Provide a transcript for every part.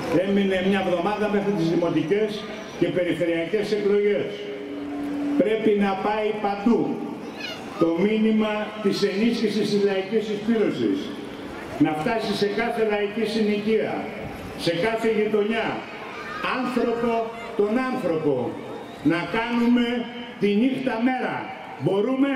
Έμεινε μια εβδομάδα μέχρι τις δημοτικές και περιφερειακές εκλογές. Πρέπει να πάει παντού το μήνυμα της ενίσχυσης της λαϊκής συσπήρωσης. Να φτάσει σε κάθε λαϊκή συνοικία, σε κάθε γειτονιά, άνθρωπο τον άνθρωπο. Να κάνουμε τη νύχτα μέρα. Μπορούμε?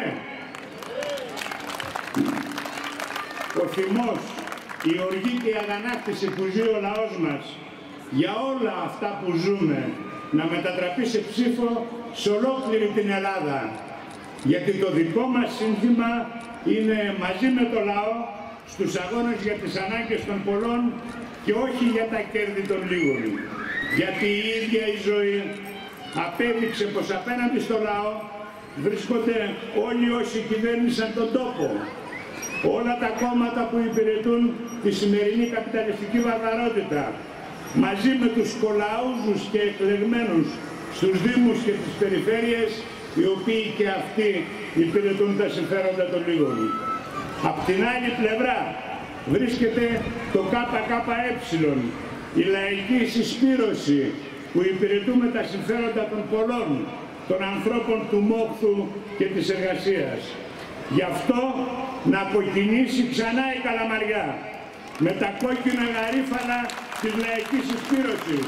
Ο θυμός, η οργή και η αγανάκτηση που ζει ο λαός μας για όλα αυτά που ζούμε να μετατραπεί σε ψήφο σε ολόκληρη την Ελλάδα. Γιατί το δικό μας σύνθημα είναι μαζί με το λαό στους αγώνες για τις ανάγκες των πολλών και όχι για τα κέρδη των λίγων. Γιατί η ίδια η ζωή απέδειξε πως απέναντι στο λαό βρίσκονται όλοι όσοι κυβέρνησαν τον τόπο. Όλα τα κόμματα που υπηρετούν τη σημερινή καπιταλιστική βαρβαρότητα, μαζί με τους κολαούζους και εκλεγμένους στους Δήμους και τις περιφέρειες, οι οποίοι και αυτοί υπηρετούν τα συμφέροντα των λίγων. Απ' την άλλη πλευρά βρίσκεται το ΚΚΕ, η λαϊκή συσπήρωση που υπηρετούμε τα συμφέροντα των πολλών, των ανθρώπων του μόχθου και της εργασίας. Γι' αυτό να κοκκινήσει ξανά η Καλαμαριά με τα κόκκινα γαρίφαλα της λαϊκής συσπήρωσης,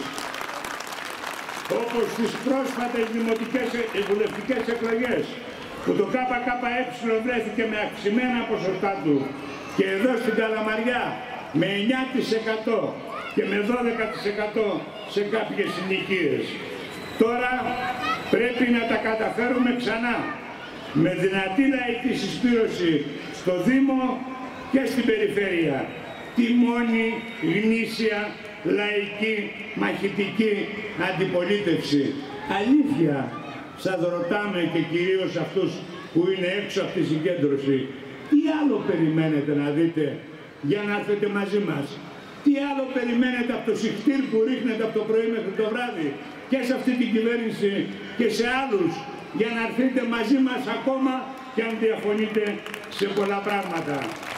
όπως στις πρόσφατες δημοτικές βουλευτικές εκλογές, που το ΚΚΕ βρέθηκε με αυξημένα ποσοστά του και εδώ στην Καλαμαριά με 9% και με 12% σε κάποιες συνοικίες. Τώρα πρέπει να τα καταφέρουμε ξανά με δυνατή λαϊκή συσπήρωση στο Δήμο και στην περιφέρεια. Τη μόνη γνήσια λαϊκή μαχητική αντιπολίτευση. Αλήθεια σας ρωτάμε και κυρίως αυτούς που είναι έξω από τη συγκέντρωση. Τι άλλο περιμένετε να δείτε για να έρθετε μαζί μας? Τι άλλο περιμένετε από το συχτήρ που ρίχνετε από το πρωί μέχρι το βράδυ και σε αυτή την κυβέρνηση και σε άλλους για να έρθετε μαζί μας ακόμα και αν διαφωνείτε σε πολλά πράγματα?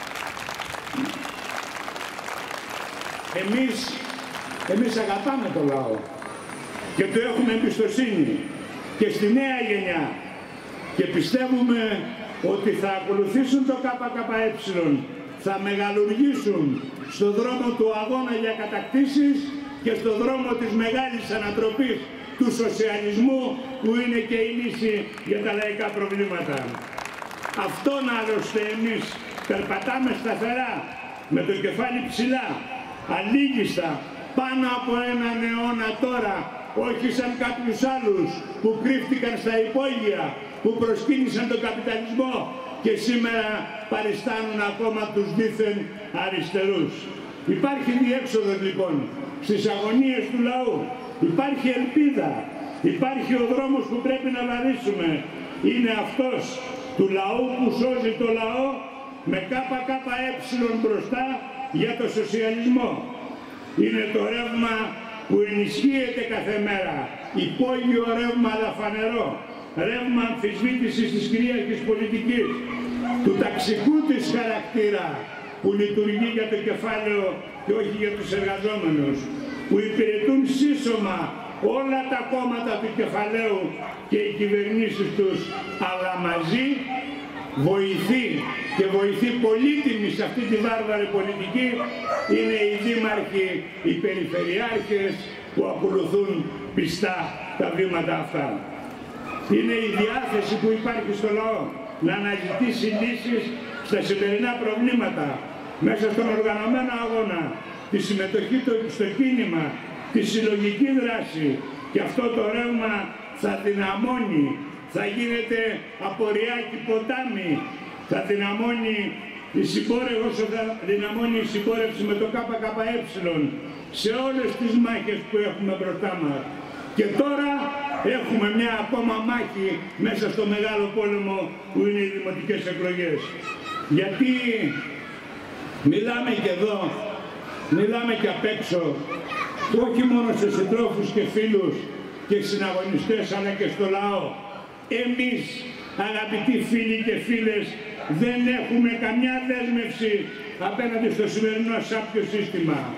Εμείς αγαπάμε το λαό και το έχουμε εμπιστοσύνη και στη νέα γενιά και πιστεύουμε ότι θα ακολουθήσουν το ΚΚΕ, θα μεγαλουργήσουν στον δρόμο του αγώνα για κατακτήσεις και στον δρόμο της μεγάλης ανατροπής του σοσιαλισμού που είναι και η λύση για τα λαϊκά προβλήματα. Αυτόν άλλωστε εμείς περπατάμε σταθερά, με το κεφάλι ψηλά, αλήγιστα, πάνω από έναν αιώνα τώρα, όχι σαν κάποιους άλλους που κρύφτηκαν στα υπόγεια, που προσκύνησαν τον καπιταλισμό και σήμερα παριστάνουν ακόμα τους δήθεν αριστερούς. Υπάρχει διέξοδος λοιπόν στις αγωνίες του λαού, υπάρχει ελπίδα, υπάρχει ο δρόμος που πρέπει να βαδίσουμε. Είναι αυτός του λαού που σώζει το λαό με ΚΚΕ μπροστά για το σοσιαλισμό. Είναι το ρεύμα που ενισχύεται κάθε μέρα, υπόγειο ρεύμα αλλά φανερό, ρεύμα αμφισβήτησης της κυρίαρχης πολιτικής, του ταξικού της χαρακτήρα που λειτουργεί για το κεφάλαιο και όχι για τους εργαζόμενους, που υπηρετούν σύσσωμα όλα τα κόμματα του κεφαλαίου και οι κυβερνήσεις τους, αλλά μαζί βοηθεί πολύτιμη σε αυτή τη βάρβαρη πολιτική είναι οι δήμαρχοι, οι περιφερειάρχες που ακολουθούν πιστά τα βήματα αυτά. Είναι η διάθεση που υπάρχει στο λαό να αναζητήσει λύσεις στα σημερινά προβλήματα μέσα στον οργανωμένο αγώνα, τη συμμετοχή στο κίνημα, τη συλλογική δράση, και αυτό το ρεύμα θα δυναμώνει, θα γίνεται απορριάκι ποτάμι, θα δυναμώνει η συμπόρευση με το ΚΚΕ σε όλες τις μάχες που έχουμε μπροστά μας. Και τώρα έχουμε μια ακόμα μάχη μέσα στο μεγάλο πόλεμο που είναι οι δημοτικές εκλογές. Γιατί μιλάμε και εδώ, μιλάμε και απ' έξω, όχι μόνο σε συντρόφους και φίλους και συναγωνιστές, αλλά και στο λαό. Εμείς, αγαπητοί φίλοι και φίλες, δεν έχουμε καμιά δέσμευση απέναντι στο σημερινό σάπιο σύστημα.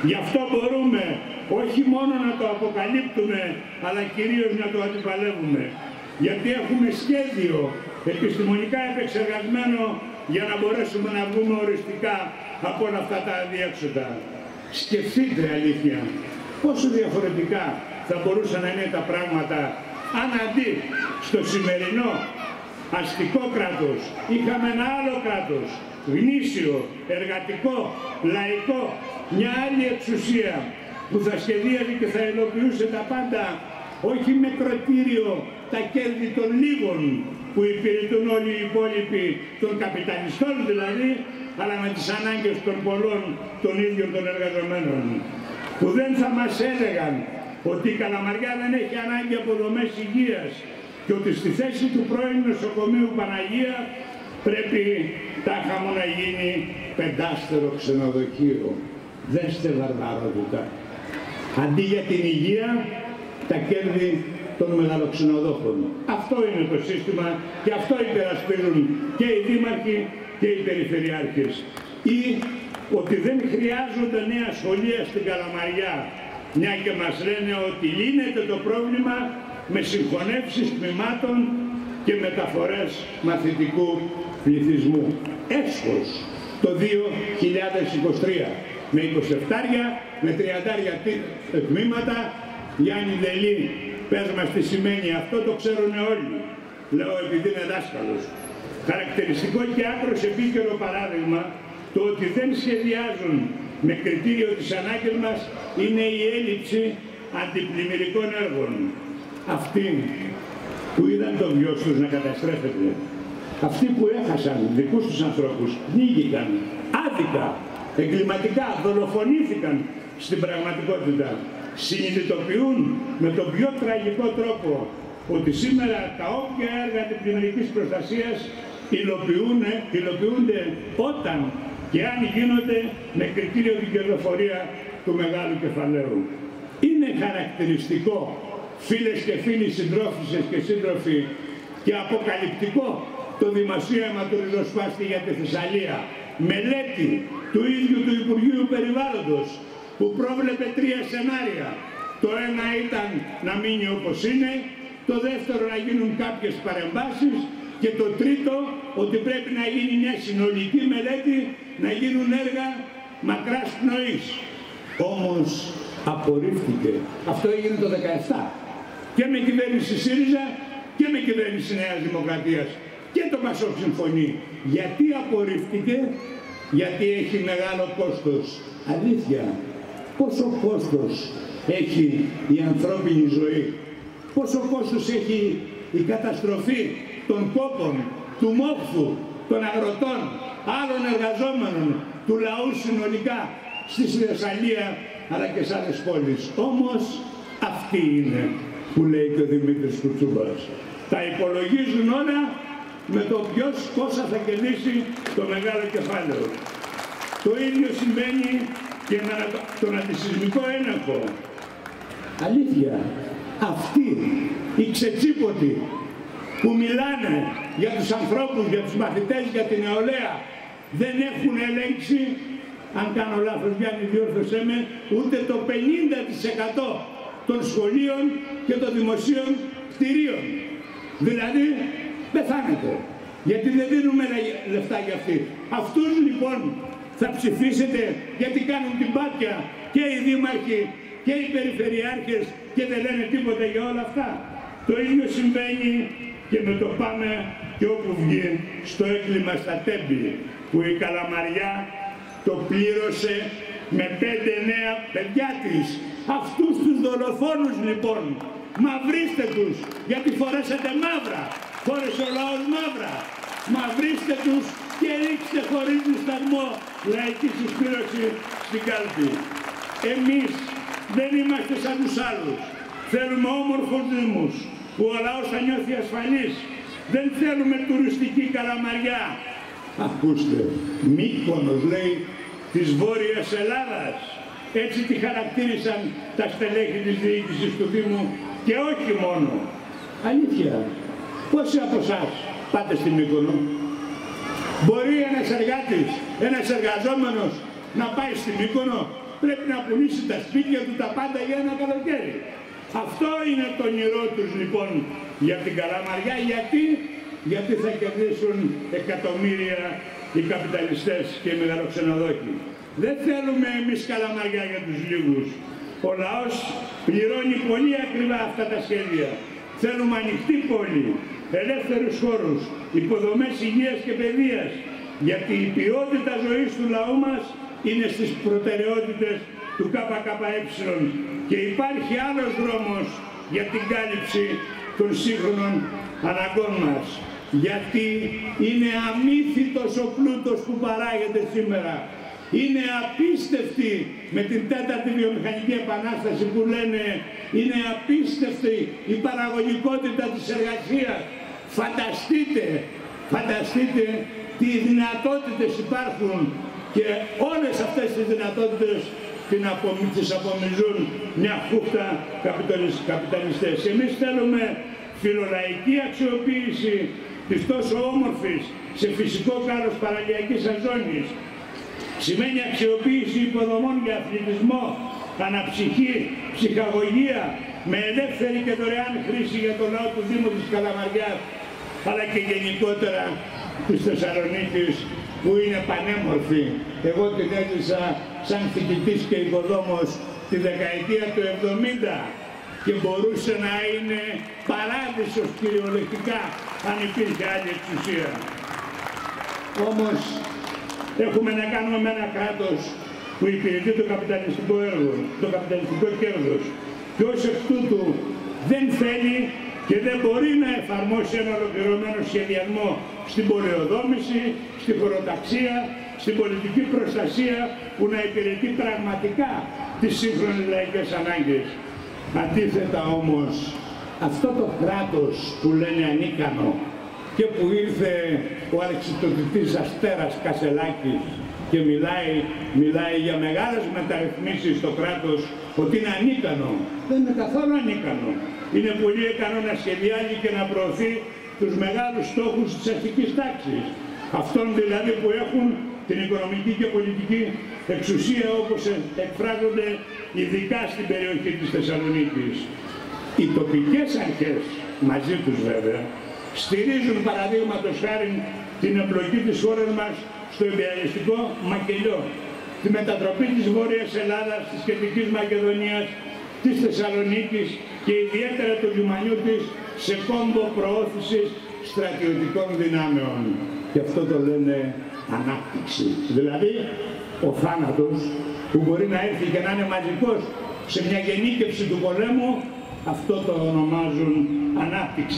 Γι' αυτό μπορούμε όχι μόνο να το αποκαλύπτουμε, αλλά κυρίως να το αντιπαλεύουμε. Γιατί έχουμε σχέδιο επιστημονικά επεξεργασμένο για να μπορέσουμε να βγούμε οριστικά από όλα αυτά τα αδιέξοδα. Σκεφτείτε, αλήθεια, πόσο διαφορετικά θα μπορούσαν να είναι τα πράγματα αν αντί στο σημερινό αστικό κράτος είχαμε ένα άλλο κράτος, γνήσιο, εργατικό, λαϊκό, μια άλλη εξουσία που θα σχεδίαζε και θα υλοποιούσε τα πάντα, όχι με κροτήριο τα κέρδη των λίγων που υπηρετούν όλοι οι υπόλοιποι, των καπιταλιστών δηλαδή, αλλά με τις ανάγκες των πολλών των ίδιων των εργαζομένων, που δεν θα μας έλεγαν ότι η Καλαμαριά δεν έχει ανάγκη από δομές υγείας και ότι στη θέση του πρώην νοσοκομείου Παναγία πρέπει τάχα μου να γίνει 5άστερο ξενοδοχείο. Δέστε βαρβαρότητα. Αντί για την υγεία, τα κέρδη των μεγαλοξενοδόχων. Αυτό είναι το σύστημα και αυτό υπερασπίζουν και οι δήμαρχοι και οι περιφερειάρχες. Ή ότι δεν χρειάζονται νέα σχολεία στην Καλαμαριά, μια και μας λένε ότι λύνεται το πρόβλημα με συγχωνεύσεις τμήματων και μεταφορές μαθητικού πληθυσμού. Έσχος το 2023 με 27, με 30 τμήματα. Γιάννη Δελή, πες μας τι σημαίνει αυτό, το ξέρουν όλοι. Λέω επειδή είναι δάσκαλος. Χαρακτηριστικό και άκρος επίκαιρο παράδειγμα το ότι δεν σχεδιάζουν με κριτήριο της ανάγκης μας είναι η έλλειψη αντιπλημμυρικών έργων. Αυτοί που είδαν το βιός τους να καταστρέφεται, αυτοί που έχασαν δικούς τους ανθρώπους, πνίγηκαν άδικα, εγκληματικά, δολοφονήθηκαν στην πραγματικότητα, συνειδητοποιούν με τον πιο τραγικό τρόπο ότι σήμερα τα όποια έργα αντιπλημμυρικής προστασίας υλοποιούνται όταν και αν γίνονται με κριτήριο την κερδοφορία του μεγάλου κεφαλαίου. Είναι χαρακτηριστικό, φίλες και φίλοι, συντρόφισσες και σύντροφοι, και αποκαλυπτικό το δημοσίευμα του ριζοσπάστη για τη Θεσσαλία, μελέτη του ίδιου του Υπουργείου Περιβάλλοντος, που πρόβλεπε 3 σενάρια. Το ένα ήταν να μείνει όπως είναι, το δεύτερο να γίνουν κάποιες παρεμβάσεις και το τρίτο ότι πρέπει να γίνει μια συνολική μελέτη, να γίνουν έργα μακράς πνοής. Όμως απορρίφθηκε. Αυτό έγινε το 2017 και με κυβέρνηση ΣΥΡΙΖΑ και με κυβέρνηση Νέας Δημοκρατίας και το ΠΑΣΟΚ συμφωνεί. Γιατί απορρίφθηκε? Γιατί έχει μεγάλο κόστος. Αλήθεια, πόσο κόστος έχει η ανθρώπινη ζωή, πόσο κόστος έχει η καταστροφή των κόπων, του μόχθου, των αγροτών, άλλων εργαζόμενων, του λαού συνολικά στη Θεσσαλία αλλά και σε άλλες πόλεις. Όμως αυτή είναι που λέει και ο Δημήτρης Κουτσούμπας. Τα υπολογίζουν όλα με το ποιος πόσα θα κερδίσει το μεγάλο κεφάλαιο. Το ίδιο συμβαίνει και με τον αντισυσμικό έλεγχο. Αλήθεια, αυτοί οι ξετσίποτοι που μιλάνε για τους ανθρώπους, για τους μαθητές, για την νεολαία, δεν έχουν ελέγξει, αν κάνω λάθος Γιάννη διόρθωσέ με, ούτε το 50% των σχολείων και των δημοσίων κτηρίων. Δηλαδή πεθάνετε, γιατί δεν δίνουμε λεφτά για αυτοί. Αυτούς λοιπόν θα ψηφίσετε γιατί κάνουν την πάτια και οι δήμαρχοι και οι περιφερειάρχες και δεν λένε τίποτα για όλα αυτά. Το ίδιο συμβαίνει και με το πάμε και όπου βγει στο έγκλημα στα Τέμπη, που η Καλαμαριά το πλήρωσε με 5 νέα παιδιά της. Αυτούς τους δολοφόνους λοιπόν, μαυρίστε τους, γιατί φορέσατε μαύρα, φόρεσε ο λαός μαύρα. Μαυρίστε τους και ρίξτε χωρίς δισταγμό λαϊκή συσπήρωση στην κάλπη. Εμείς δεν είμαστε σαν τους άλλους. Θέλουμε όμορφους δήμους που ο λαός θα νιώθει ασφαλής. Δεν θέλουμε τουριστική Καλαμαριά. Ακούστε, Μύκονος λέει της Βόρειας Ελλάδας. Έτσι τη χαρακτήρισαν τα στελέχη της διοίκησης του Δήμου και όχι μόνο. Αλήθεια, πόσοι από εσάς πάτε στη Μύκονο? Μπορεί ένας εργάτης, ένας εργαζόμενος να πάει στη Μύκονο? πρέπει να πουλήσει τα σπίτια του, τα πάντα για ένα καλοκαίρι. Αυτό είναι το όνειρό τους λοιπόν για την Καλαμαριά. Γιατί θα κερδίσουν εκατομμύρια οι καπιταλιστές και οι μεγαλοξενοδόχοι. Δεν θέλουμε εμείς Καλαμαριά για τους λίγους. Ο λαός πληρώνει πολύ ακριβά αυτά τα σχέδια. Θέλουμε ανοιχτή πόλη, ελεύθερους χώρους, υποδομές υγείας και παιδείας. Γιατί η ποιότητα ζωής του λαού μας είναι στις προτεραιότητες του ΚΚΕ και υπάρχει άλλος δρόμος για την κάλυψη των σύγχρονων αναγκών μας. Γιατί είναι αμύθιτος ο πλούτος που παράγεται σήμερα. Είναι απίστευτη με την τέταρτη βιομηχανική επανάσταση που λένε, είναι απίστευτη η παραγωγικότητα της εργασίας. Φανταστείτε τι δυνατότητες υπάρχουν και όλες αυτές τις δυνατότητες τις απομυζούν μια χούφτα καπιταλιστές. Εμείς θέλουμε φιλολαϊκή αξιοποίηση της τόσο όμορφης σε φυσικό κάρος παραλιακής αζώνης. Σημαίνει αξιοποίηση υποδομών για αθλητισμό, αναψυχή, ψυχαγωγία, με ελεύθερη και δωρεάν χρήση για το λαό του Δήμου της Καλαμαριάς, αλλά και γενικότερα της Θεσσαλονίκης, που είναι πανέμορφη. Εγώ την έζησα σαν φοιτητής και οικοδόμος τη δεκαετία του 70 και μπορούσε να είναι παράδεισος κυριολεκτικά αν υπήρχε άλλη εξουσία. Όμως έχουμε να κάνουμε με ένα κράτος που υπηρετεί το καπιταλιστικό έργο, το καπιταλιστικό κέρδος και ως εκ τούτου δεν θέλει και δεν μπορεί να εφαρμόσει ένα ολοκληρωμένο σχεδιασμό στην πολεοδόμηση, στη χωροταξία, στην πολιτική προστασία που να υπηρετεί πραγματικά τις σύγχρονες λαϊκές ανάγκες. Αντίθετα όμως, αυτό το κράτος που λένε ανίκανο και που ήρθε ο αρχιτεκτονικός Αστέρας Κασελάκης και μιλάει για μεγάλες μεταρρυθμίσεις στο κράτος, ότι είναι ανίκανο. Δεν είναι καθόλου ανίκανο. Είναι πολύ ικανό να σχεδιάζει και να προωθεί τους μεγάλους στόχους της αστικής τάξης. Αυτών δηλαδή που έχουν την οικονομική και πολιτική εξουσία όπως εκφράζονται ειδικά στην περιοχή της Θεσσαλονίκης. Οι τοπικές αρχές, μαζί τους βέβαια, στηρίζουν παραδείγματος χάρη την εμπλοκή της χώρας μας στο imperialιστικό μακελιό, τη μετατροπή της Βόρειας Ελλάδας, της Κεντρικής Μακεδονίας, της Θεσσαλονίκης και ιδιαίτερα του λιμανιού της σε κόμπο προώθησης στρατιωτικών δυνάμεων. Και αυτό το λένε ανάπτυξη. Δηλαδή ο θάνατος που μπορεί να έρθει και να είναι μαζικός σε μια γενίκευση του πολέμου, αυτό το ονομάζουν ανάπτυξη.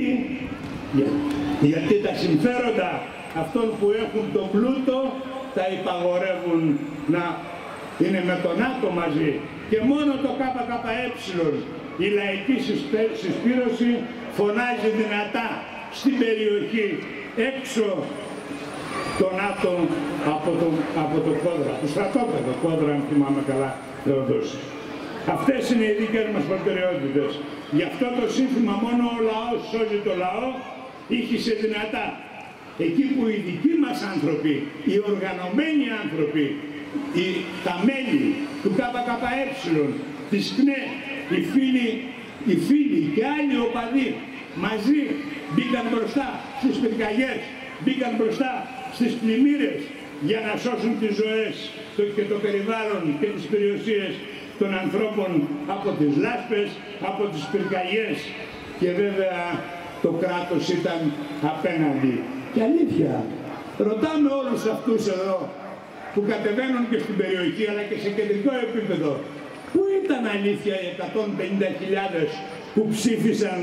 Γιατί τα συμφέροντα αυτών που έχουν τον πλούτο τα υπαγορεύουν να είναι με τον ΝΑΤΟ μαζί. Και μόνο το ΚΚΕ, η λαϊκή συσπήρωση, φωνάζει δυνατά στην περιοχή έξω το ΝΑΤΟ από το Κόδρα, το στρατόπεδο Κόδρα, αν θυμάμαι καλά, Θεοδόση. Αυτές είναι οι δικές μας προτεραιότητες. Γι' αυτό το σύνθημα «Μόνο ο λαός σώζει το λαό» ήχησε δυνατά. Εκεί που οι δικοί μας άνθρωποι, οι οργανωμένοι άνθρωποι, τα μέλη του ΚΚΕ, της ΚΝΕ, οι φίλοι και άλλοι οπαδοί μαζί μπήκαν μπροστά στις πυρκαγιές, μπήκαν μπροστά στις πλημμύρες για να σώσουν τις ζωές και το περιβάλλον και τις περιουσίες των ανθρώπων από τις λάσπες, από τις πυρκαγιές. Και βέβαια το κράτος ήταν απέναντι. Και αλήθεια, ρωτάμε όλους αυτούς εδώ που κατεβαίνουν και στην περιοχή αλλά και σε κεντρικό επίπεδο, πού ήταν αλήθεια οι 150.000 που ψήφισαν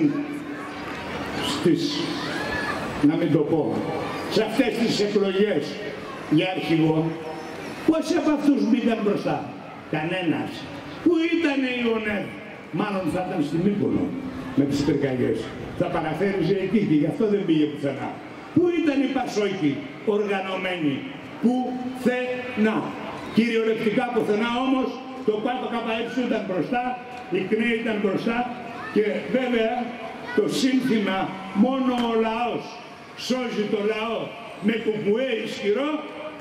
να μην το πω, σε αυτές τις εκλογές για αρχηγό? Πόσοι από αυτούς μπήκαν μπροστά? Κανένας. Πού ήταν η ΟΝΕΔ? Μάλλον θα ήταν στην Μύκονο με τις πυρκαγιές. Θα παραφέριζε εκεί και γι' αυτό δεν πήγε πουθενά. Πού ήταν οι Πασόκοι οργανωμένοι? Πουθενά. Κυριολεκτικά πουθενά. Όμως το ΚΚΕ ήταν μπροστά, η ΚΝΕ ήταν μπροστά και βέβαια το σύνθημα «Μόνο ο λαός σώζει το λαό» με κουκουέ ισχυρό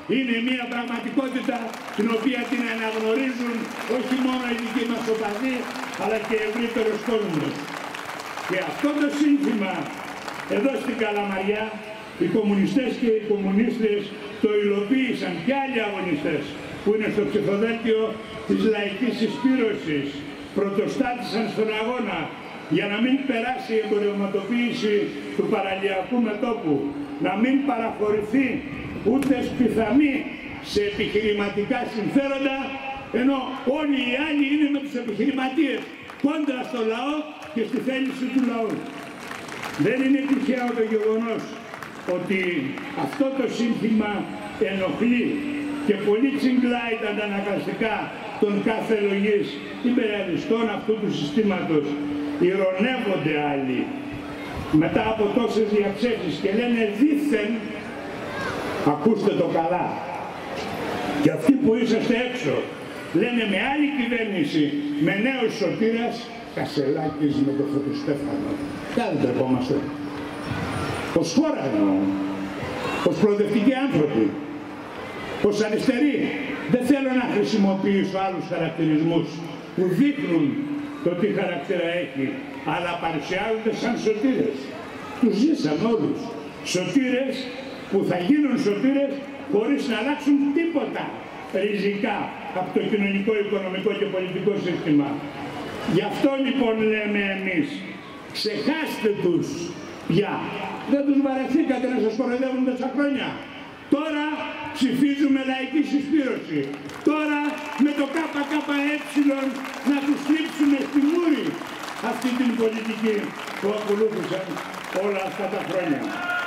είναι μια πραγματικότητα την οποία την αναγνωρίζουν όχι μόνο οι δικοί μας οπαδοί, αλλά και ευρύτερος κόσμος. Και αυτό το σύνθημα εδώ στην Καλαμαριά, οι κομμουνιστές και οι κομμουνίστες το υλοποίησαν και άλλοι αγωνιστές που είναι στο ψηφοδέλτιο της λαϊκής συσπήρωσης, πρωτοστάτησαν στον αγώνα για να μην περάσει η εμπορευματοποίηση του παραλιακού μετώπου, να μην παραχωρηθεί ούτε σπιθαμή σε επιχειρηματικά συμφέροντα, ενώ όλοι οι άλλοι είναι με τους επιχειρηματίες κόντρα στο λαό και στη θέληση του λαού. Δεν είναι τυχαίο το γεγονός ότι αυτό το σύνθημα ενοχλεί και πολύ τσιγκλάει τα αντανακλαστικά των κάθε λογής υπεραλιστών αυτού του συστήματος. Ηρωνεύονται άλλοι μετά από τόσες διαψεύσεις και λένε δήθεν, ακούστε το καλά, και αυτοί που είσαστε έξω λένε με άλλη κυβέρνηση, με νέος Σωτήρας, Κασελάκης με το Φωτιστέφανο. Δεν τρεπόμαστε. Ως χώρα εννοώ, ως προοδευτικοί άνθρωποι, ως αριστεροί. Δεν θέλω να χρησιμοποιήσω άλλους χαρακτηρισμούς που δείχνουν το τι χαρακτήρα έχει, αλλά παρουσιάζονται σαν σωτήρες. Τους ζήσαμε όλους. Σωτήρες που θα γίνουν σωτήρες χωρίς να αλλάξουν τίποτα ριζικά από το κοινωνικό, οικονομικό και πολιτικό σύστημα. Γι' αυτό λοιπόν λέμε εμείς, ξεχάστε τους πια. Δεν τους βαρεθήκατε να σας κοροϊδεύουν τόσα χρόνια. Τώρα ψηφίζουμε λαϊκή συσπήρωση. Τώρα με το ΚΚΕ να τους στρίψουμε στη μούρη αυτή την πολιτική που ακολούθησαν όλα αυτά τα χρόνια.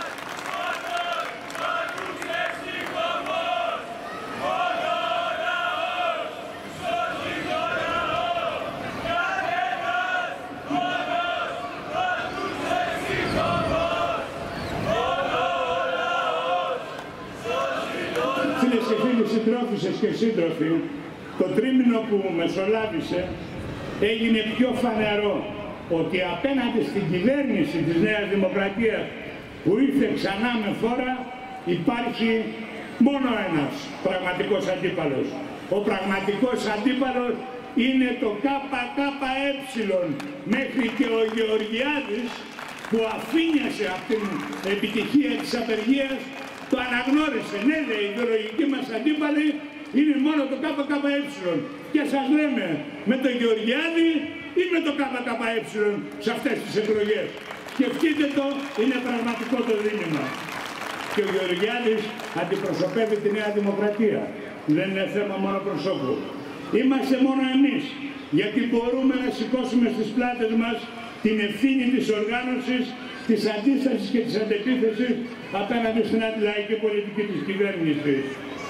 Φίλες και φίλοι, συντρόφισσες και σύντροφοι, το τρίμηνο που μεσολάβησε έγινε πιο φανερό ότι απέναντι στην κυβέρνηση της Νέας Δημοκρατίας που ήρθε ξανά με φόρα υπάρχει μόνο ένας πραγματικός αντίπαλος. Ο πραγματικός αντίπαλος είναι το ΚΚΕ, μέχρι και ο Γεωργιάδης που αφήνιασε από την επιτυχία της απεργίας το αναγνώρισε. Ναι, η ιδεολογική μας αντίπαλη είναι μόνο το ΚΚΕ. Και σας λέμε, με τον Γεωργιάδη ή με το ΚΚΕ σε αυτές τις εκλογές. Σκεφτείτε το, είναι πραγματικό το δίλημμα. Και ο Γεωργιάδης αντιπροσωπεύει τη Νέα Δημοκρατία. Δεν είναι θέμα μόνο προσώπου. Είμαστε μόνο εμείς, γιατί μπορούμε να σηκώσουμε στις πλάτες μας την ευθύνη της οργάνωσης, της αντίστασης και της αντεπίθεσης απέναντι στην αντιλαϊκή πολιτική της κυβέρνησης.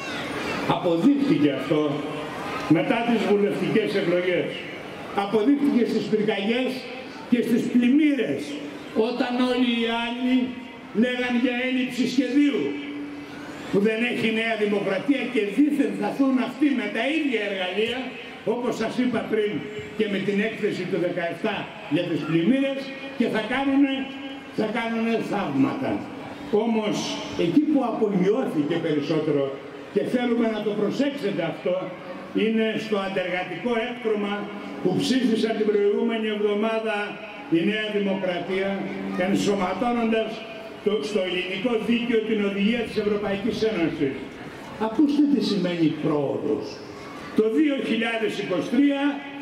Αποδείχτηκε αυτό μετά τις βουλευτικές εκλογές. Αποδείχτηκε στις πυρκαγιές και στις πλημμύρες, όταν όλοι οι άλλοι λέγαν για έλλειψη σχεδίου, που δεν έχει Νέα Δημοκρατία και δήθεν θα έρθουν αυτοί με τα ίδια εργαλεία, όπως σας είπα πριν και με την έκθεση του 17 για τις πλημμύρες, και θα κάνουν θαύματα. Όμως εκεί που απογειώθηκε περισσότερο, και θέλουμε να το προσέξετε αυτό, είναι στο αντεργατικό έκτρωμα που ψήφισαν την προηγούμενη εβδομάδα η Νέα Δημοκρατία, ενσωματώνοντας στο ελληνικό δίκαιο την οδηγία της Ευρωπαϊκής Ένωσης. Ακούστε τι σημαίνει πρόοδος. Το 2023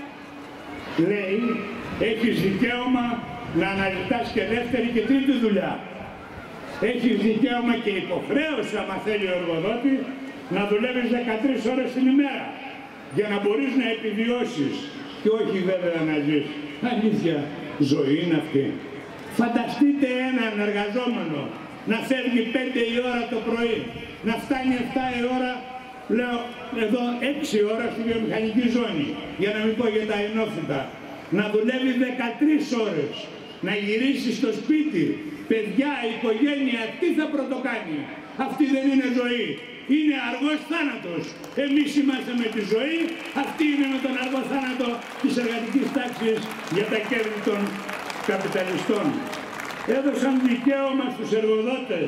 λέει έχεις δικαίωμα να αναζητάς και δεύτερη και τρίτη δουλειά. Έχεις δικαίωμα και υποχρέωση, άμα θέλει ο εργοδότης, να δουλεύεις 13 ώρες την ημέρα για να μπορείς να επιβιώσεις και όχι βέβαια να ζεις. Αλήθεια, ζωή είναι αυτή. Φανταστείτε έναν εργαζόμενο να φεύγει 5 η ώρα το πρωί, να φτάνει 7 η ώρα, λέω εδώ 6 ώρα στη βιομηχανική ζώνη, για να μην πω για τα ενόφυτα, να δουλεύει 13 ώρες, να γυρίσει στο σπίτι, παιδιά, οικογένεια, τι θα πρωτοκάνει. Αυτή δεν είναι ζωή. Είναι αργός θάνατος. Εμείς είμαστε με τη ζωή, αυτή είναι με τον αργό θάνατο της εργατικής τάξης για τα κέρδη των καπιταλιστών. Έδωσαν δικαίωμα στους εργοδότες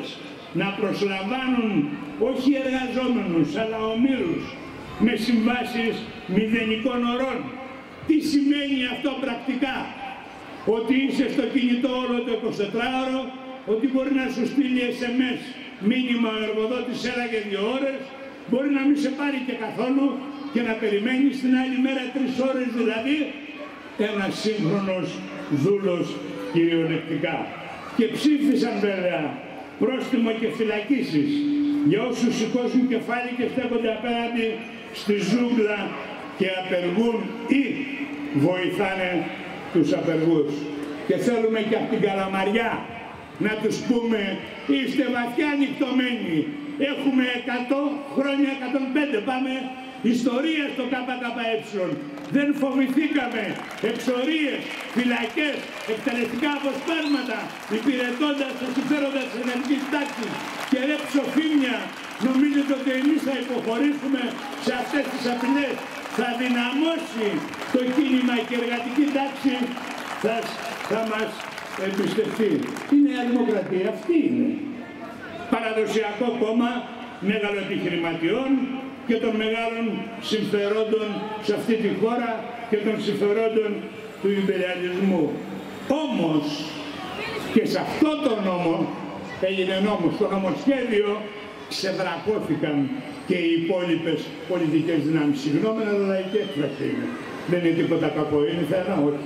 να προσλαμβάνουν όχι εργαζόμενους αλλά ομήρους με συμβάσεις μηδενικών ωρών. Τι σημαίνει αυτό πρακτικά? Ότι είσαι στο κινητό όλο το 24ωρο, ότι μπορεί να σου στείλει SMS μήνυμα ο εργοδότης έλα για 2 ώρες, μπορεί να μην σε πάρει και καθόλου και να περιμένεις την άλλη μέρα 3 ώρες, δηλαδή ένας σύγχρονος δούλος κυριολεκτικά. Και ψήφισαν βέβαια πρόστιμο και φυλακίσεις για όσους σηκώσουν κεφάλι και στέκονται απέναντι στη ζούγκλα και απεργούν ή βοηθάνε τους απεργούς. Και θέλουμε και από την Καλαμαριά να τους πούμε, είστε βαθιά νυχτωμένοι, έχουμε 100 χρόνια, 105 πάμε, ιστορία στο ΚΚΕ. Δεν φοβηθήκαμε εξορίες, φυλακές, εκτελεστικά αποσπάσματα, υπηρετώντας τα συμφέροντα της ενεργικής τάξης και ρε ψοφίμια, νομίζετε ότι εμείς θα υποχωρήσουμε σε αυτές τις απειλές? Θα δυναμώσει το κίνημα και η εργατική τάξη θα μας εμπιστευτεί. Η Νέα Δημοκρατία αυτή είναι. Παραδοσιακό κόμμα μεγαλοεπιχειρηματιών και των μεγάλων συμφερόντων σε αυτή τη χώρα και των συμφερόντων του ιμπεριαλισμού. Όμως και σε αυτό το νόμο, έγινε νόμος, στο νομοσχέδιο ξεδρακώθηκαν και οι υπόλοιπες πολιτικές δυνάμεις. Συγγνώμη, αλλά λαϊκή έκφραση είναι. Δεν είναι τίποτα κακό, είναι θερά, όχι.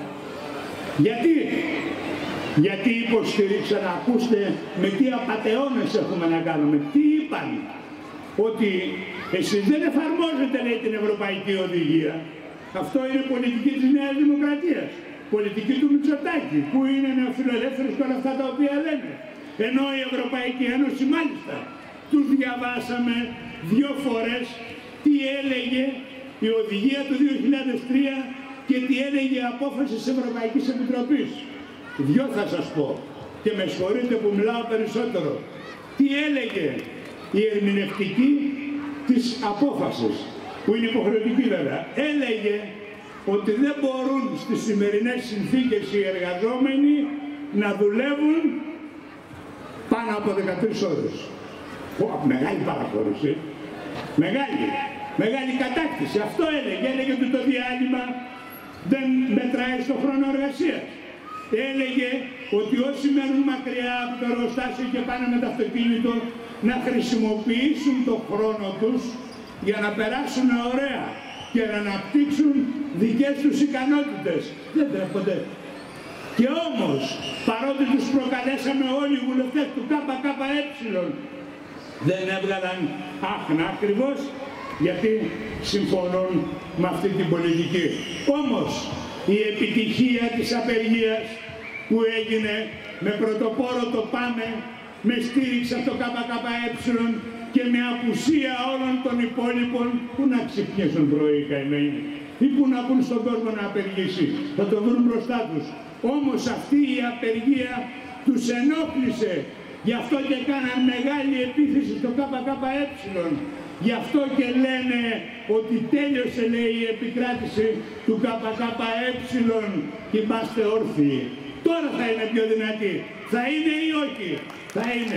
Γιατί υποστηρίξαν, ακούστε με τι απατεώνες έχουμε να κάνουμε. Τι είπαν? Ότι εσείς δεν εφαρμόζετε, λέει, την Ευρωπαϊκή Οδηγία. Αυτό είναι πολιτική της Νέας Δημοκρατίας. Πολιτική του Μητσοτάκη, που είναι νεοφιλελεύθερος και όλα αυτά τα οποία λένε. Ενώ η Ευρωπαϊκή Ένωση, μάλιστα, τους διαβάσαμε 2 φορές τι έλεγε η Οδηγία του 2003 και τι έλεγε η απόφαση της Ευρωπαϊκής Επιτροπής. 2 θα σας πω και με συγχωρείτε που μιλάω περισσότερο. Τι έλεγε η ερμηνευτική της απόφασης, που είναι υποχρεωτική βέβαια? Έλεγε ότι δεν μπορούν στις σημερινές συνθήκες οι εργαζόμενοι να δουλεύουν πάνω από 13 ώρες. Μεγάλη παραχώρηση, μεγάλη κατάκτηση. Αυτό έλεγε ότι το διάλειμμα δεν μετράει στο χρόνο εργασίας. Έλεγε ότι όσοι μένουν μακριά από το εργοστάσιο και πάνε με το αυτοκίνητο να χρησιμοποιήσουν το χρόνο τους για να περάσουν ωραία και να αναπτύξουν δικές τους ικανότητες. Δεν τρέπονται. Και όμως, παρότι τους προκαλέσαμε όλοι οι βουλευτές του ΚΚΕ, δεν έβγαλαν άχνα ακριβώς γιατί συμφωνούν με αυτή την πολιτική. Όμως, η επιτυχία της απεργίας που έγινε με πρωτοπόρο το ΠΑΜΕ, με στήριξη από το ΚΚΕ και με απουσία όλων των υπόλοιπων, που να ξυπνήσουν πρωί οι καημένοι ή που να πούν στον κόσμο να απεργήσει, θα το βρουν μπροστά τους. Όμως αυτή η απεργία τους ενόχλησε, γι' αυτό και κάναν μεγάλη επίθεση στο ΚΚΕ. Γι' αυτό και λένε ότι τέλειωσε, λέει, η επικράτηση του ΚΚΕ και είμαστε όρθιοι. Τώρα θα είναι πιο δυνατή. Θα είναι ή όχι? Θα είναι.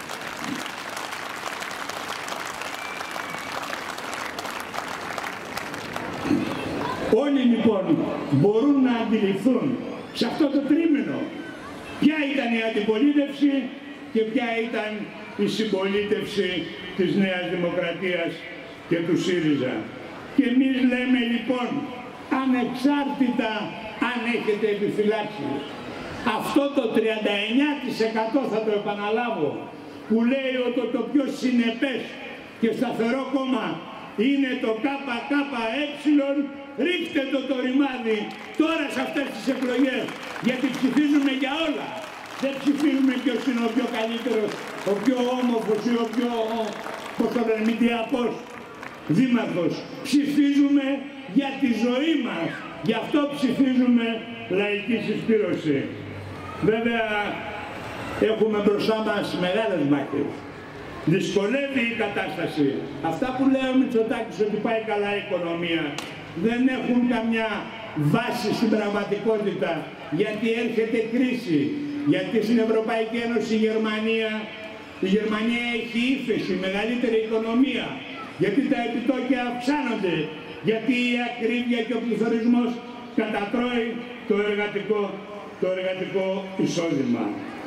Όλοι λοιπόν μπορούν να αντιληφθούν σε αυτό το τρίμηνο ποια ήταν η αντιπολίτευση και ποια ήταν η συμπολίτευση της Νέας Δημοκρατίας και του ΣΥΡΙΖΑ. Και εμείς λέμε λοιπόν, ανεξάρτητα αν έχετε επιφυλάξεις, αυτό το 39% θα το επαναλάβω, που λέει ότι το πιο συνεπές και σταθερό κόμμα είναι το ΚΚΕ, ρίχτε το ρημάδι τώρα σε αυτές τις εκλογές, γιατί ψηφίζουμε για όλα. Δεν ψηφίζουμε ποιος είναι ο πιο καλύτερος, ο πιο όμορφος ή ο πιο, πώς το λένε, μηντιαπός δήμαρχος. Ψηφίζουμε για τη ζωή μας. Γι' αυτό ψηφίζουμε λαϊκή συσπήρωση. Βέβαια, έχουμε μπροστά μας μεγάλες μάχες. Δυσκολεύει η κατάσταση. Αυτά που λέει ο Μητσοτάκης ότι πάει καλά η οικονομία δεν έχουν καμιά βάση στην πραγματικότητα, γιατί έρχεται κρίση. Γιατί στην Ευρωπαϊκή Ένωση η Γερμανία Η Γερμανία έχει ύφεση, μεγαλύτερη οικονομία, γιατί τα επιτόκια αυξάνονται, γιατί η ακρίβεια και ο πληθωρισμός κατατρώει το εργατικό εισόδημα.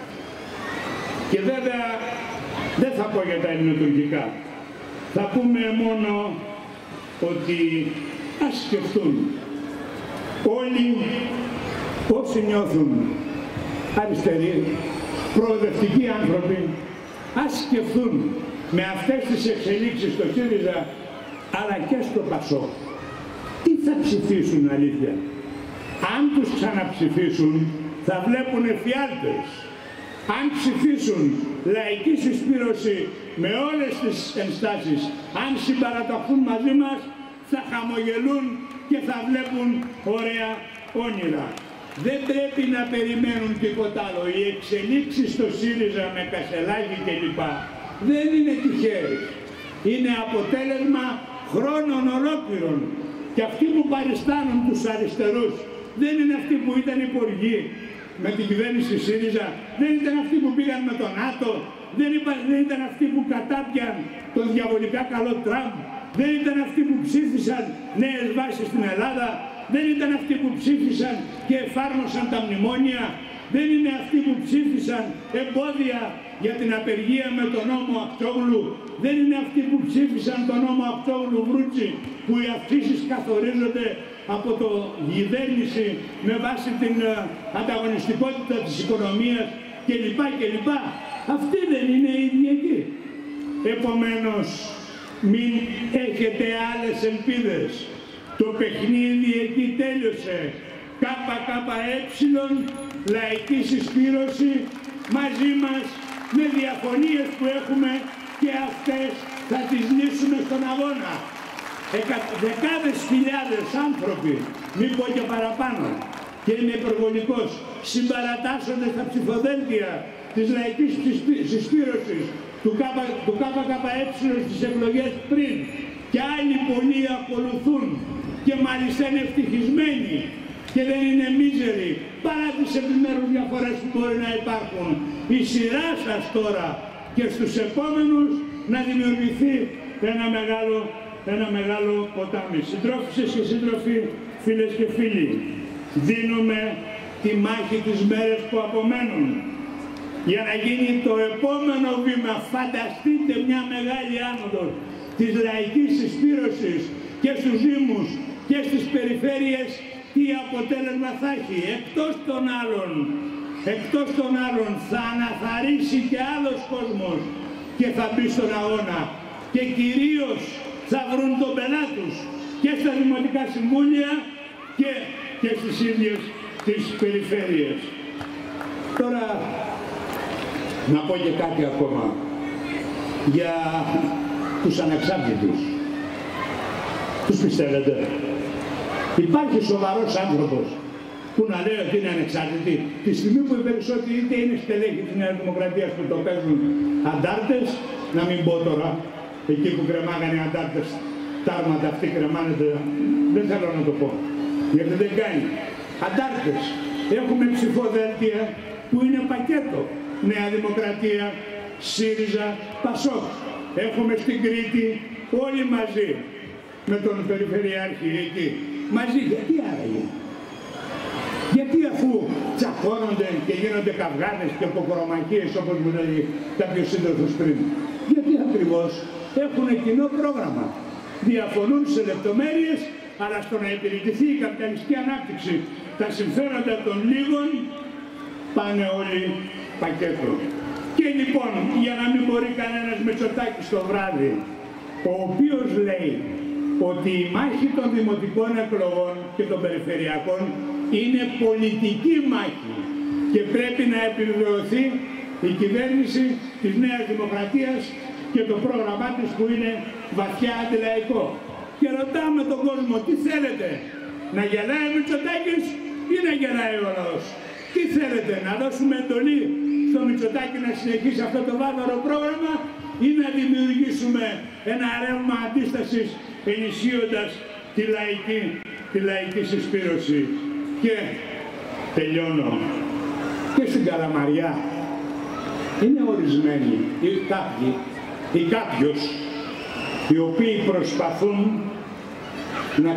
Και βέβαια δεν θα πω για τα ελληνοτουρκικά. Θα πούμε μόνο ότι ας σκεφτούν όλοι όσοι νιώθουν αριστεροί, προοδευτικοί άνθρωποι, ας σκεφτούν με αυτές τις εξελίξεις στο ΣΥΡΙΖΑ αλλά και στο ΠΑΣΟΚ τι θα ψηφίσουν αλήθεια. Αν τους ξαναψηφίσουν θα βλέπουν εφιάλτες. Αν ψηφίσουν λαϊκή συσπήρωση με όλες τις ενστάσεις, αν συμπαραταχθούν μαζί μας, θα χαμογελούν και θα βλέπουν ωραία όνειρα. Δεν πρέπει να περιμένουν τίποτα άλλο. Οι εξελίξεις στο ΣΥΡΙΖΑ με Κασελάκη κλπ. Δεν είναι τυχαίες. Είναι αποτέλεσμα χρόνων ολόκληρων. Και αυτοί που παριστάνουν τους αριστερούς δεν είναι αυτοί που ήταν υπουργοί με την κυβέρνηση ΣΥΡΙΖΑ, δεν ήταν αυτοί που πήγαν με τον ΝΑΤΟ, δεν ήταν αυτοί που κατάπιαν τον διαβολικά καλό Τραμπ, δεν ήταν αυτοί που ψήφισαν νέες βάσεις στην Ελλάδα, δεν ήταν αυτοί που ψήφισαν και εφάρμοσαν τα μνημόνια, δεν είναι αυτοί που ψήφισαν εμπόδια για την απεργία με τον νόμο Αχτσόγλου, δεν είναι αυτοί που ψήφισαν τον νόμο Αχτσόγλου-Βρούτσι, που οι αυξήσεις καθορίζονται από το κυβέρνηση με βάση την ανταγωνιστικότητα της οικονομίας κλπ. Αυτοί δεν είναι οι ίδιοι εκεί. Επομένως, μην έχετε άλλες ελπίδες. Το παιχνίδι εκεί τέλειωσε. ΚΚΕ, λαϊκή συσπήρωση, μαζί μας, με διαφωνίες που έχουμε και αυτές θα τις λύσουμε στον αγώνα. Δεκάδες χιλιάδες άνθρωποι, μην πω και παραπάνω, και είναι υπερβολικός, συμπαρατάσσονται στα ψηφοδέλτια της λαϊκής συσπήρωσης του ΚΚΕ στις εκλογές πριν και άλλοι πολλοί ακολουθούν και μάλιστα είναι ευτυχισμένοι και δεν είναι μίζεροι παρά τις επιμέρους διαφορές που μπορεί να υπάρχουν. Η σειρά σας τώρα και στους επόμενους να δημιουργηθεί ένα μεγάλο ποτάμι. Συντρόφισσες και σύντροφοι, φίλες και φίλοι, δίνουμε τη μάχη τις μέρες που απομένουν για να γίνει το επόμενο βήμα. Φανταστείτε μια μεγάλη άνοδος της λαϊκής συσπήρωσης και στους Δήμους και στις περιφέρειες, τι αποτέλεσμα θα έχει. Εκτός των άλλων θα αναθαρρύσει και άλλος κόσμος και θα μπει στον αγώνα και κυρίως θα βρουν τον πελά τους και στα δημοτικά συμβούλια και στις ίδιες τις περιφέρειες. Τώρα να πω και κάτι ακόμα για τους ανεξάρτητους. Τους πιστεύετε? Υπάρχει σοβαρός άνθρωπος που να λέει ότι είναι ανεξάρτητοι τη στιγμή που οι περισσότεροι είτε είναι στελέχοι της Νέας Δημοκρατίας που το παίζουν αντάρτες, να μην πω τώρα, εκεί που κρεμάγανε αντάρτες, τάρματα αυτοί κρεμάνεται, δεν θέλω να το πω, γιατί δεν κάνει. Αντάρτες, έχουμε ψηφοδέλτια που είναι πακέτο, Νέα Δημοκρατία, ΣΥΡΙΖΑ, ΠΑΣΟΚ. Έχουμε στην Κρήτη όλοι μαζί, με τον Περιφερειάρχη εκεί. Μαζί, γιατί άραγε? Γιατί αφού τσακώνονται και γίνονται καυγάδες και αποκρομακίες όπως μου λέει κάποιος σύντροφος πριν? Γιατί ακριβώς έχουν κοινό πρόγραμμα. Διαφωνούν σε λεπτομέρειες, αλλά στο να υπηρετηθεί η καπιταλιστική ανάπτυξη, τα συμφέροντα των λίγων πάνε όλοι πακέτο. Και λοιπόν, για να μην μπορεί κανένας Μητσοτάκης το βράδυ, ο οποίος λέει ότι η μάχη των δημοτικών εκλογών και των περιφερειακών είναι πολιτική μάχη και πρέπει να επιβεβαιωθεί η κυβέρνηση της Νέας Δημοκρατίας και το πρόγραμμά της που είναι βαθιά αντιλαϊκό. Και ρωτάμε τον κόσμο, τι θέλετε, να γελάει ο Μητσοτάκης ή να γελάει ο λαός? Τι θέλετε, να δώσουμε εντολή στο Μητσοτάκη να συνεχίσει αυτό το βάρβαρο πρόγραμμα ή να δημιουργήσουμε ένα ρεύμα αντίστασης ενισχύοντας τη λαϊκή συσπήρωση? Και τελειώνω. Και στην Καλαμαριά είναι ορισμένοι ή κάποιοι ή κάποιος οι οποίοι προσπαθούν να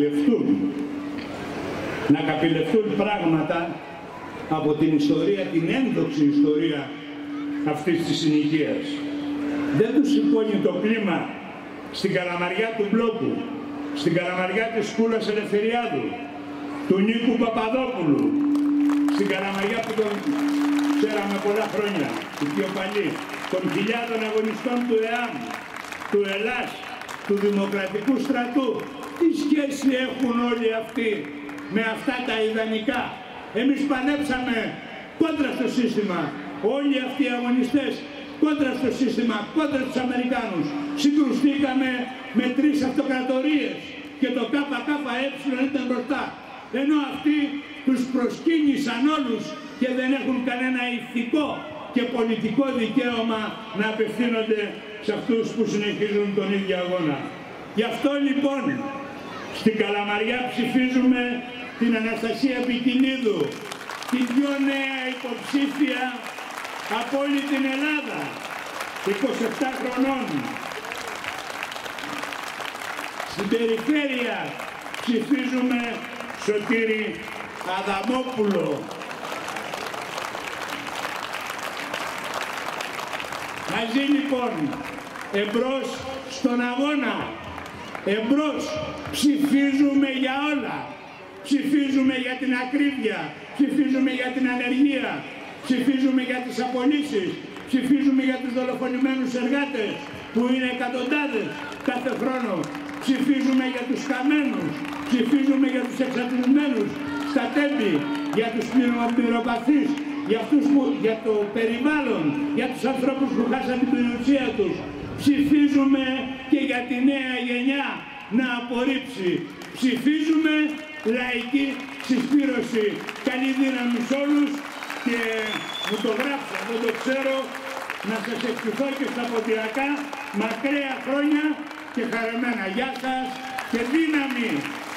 καπηλευτούν πράγματα από την ιστορία, την ένδοξη ιστορία αυτής της συνοικίας. Δεν τους σηκώνει το κλίμα στην Καλαμαριά του Μπλόκου, στην Καλαμαριά της Κούλας Ελευθεριάδου, του Νίκου Παπαδόπουλου, στην Καλαμαριά που τον ξέραμε πολλά χρόνια, του Πιοπαλή, των χιλιάδων αγωνιστών του ΕΑΜ, του ΕΛΑΣ, του Δημοκρατικού Στρατού. Τι σχέση έχουν όλοι αυτοί με αυτά τα ιδανικά? Εμείς παλέψαμε κόντρα στο σύστημα. Όλοι αυτοί οι αγωνιστές κόντρα στο σύστημα, κόντρα στους Αμερικάνους. Συγκρουστήκαμε με 3 αυτοκρατορίες και το ΚΚΕ ήταν μπροστά. Ενώ αυτοί τους προσκύνησαν όλους και δεν έχουν κανένα ηθικό και πολιτικό δικαίωμα να απευθύνονται σε αυτούς που συνεχίζουν τον ίδιο αγώνα. Γι' αυτό λοιπόν στην Καλαμαριά ψηφίζουμε την Αναστασία Πικινίδου, την πιο νέα υποψήφια από όλη την Ελλάδα, 27 χρονών. Στην περιφέρεια ψηφίζουμε Σωτήρη Αδαμόπουλο. Μαζί λοιπόν, εμπρός στον αγώνα, εμπρός, ψηφίζουμε για όλα. Ψηφίζουμε για την ακρίβεια, ψηφίζουμε για την ανεργία, ψηφίζουμε για τις απολύσεις, ψηφίζουμε για τους δολοφονημένους εργάτες που είναι εκατοντάδες κάθε χρόνο, ψηφίζουμε για τους χαμένους, ψηφίζουμε για τους εξατλισμένους στα τέμπη, για τους πληροπαθείς, για το περιβάλλον, για τους ανθρώπους που χάσαν την περιουσία τους. Ψηφίζουμε και για τη νέα γενιά να απορρίψει. Ψηφίζουμε λαϊκή συσπήρωση. Καλή δύναμη σε όλους και μου το γράψα, δεν το ξέρω, να σας ευχηθώ και στα ποντιακά μακραία χρόνια και χαρεμένα. Γεια σας και δύναμη!